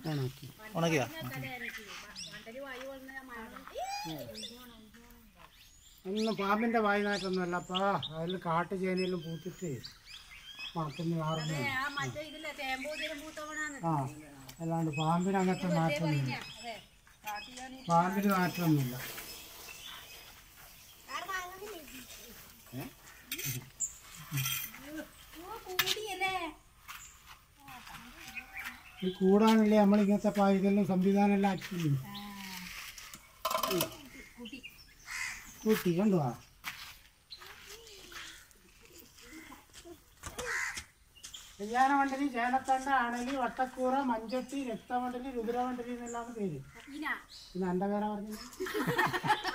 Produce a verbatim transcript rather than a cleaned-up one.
ഉണക്കി ഉണക്കിയാ ഒന്നും പാമ്പിന്റെ വായനായിട്ടൊന്നുമല്ല അപ്പാ അതിൽ കാട്ടു ചേനയിലും പൂത്തിട്ട് മണത്തിന് മാറുന്നു ആ അല്ലാണ്ട് പാമ്പിന് അങ്ങനത്തെ മാറ്റമൊന്നുമില്ല പാമ്പിന് മാറ്റമൊന്നുമില്ല ഈ കൂടാനല്ലേ നമ്മൾ ഇങ്ങനത്തെ പായതെല്ലാം സംവിധാനം എല്ലാം ആക്കി കൂട്ടി കണ്ടുവാ കല്യാണമണ്ഡലി ചേനത്തണ്ട അണലി വട്ടക്കൂറ മഞ്ചട്ടി രക്തമണ്ഡലി രുദ്രമണ്ഡലി എന്നെല്ലാം പേര് പിന്നെ എൻ്റെ പേരാ പറഞ്ഞത്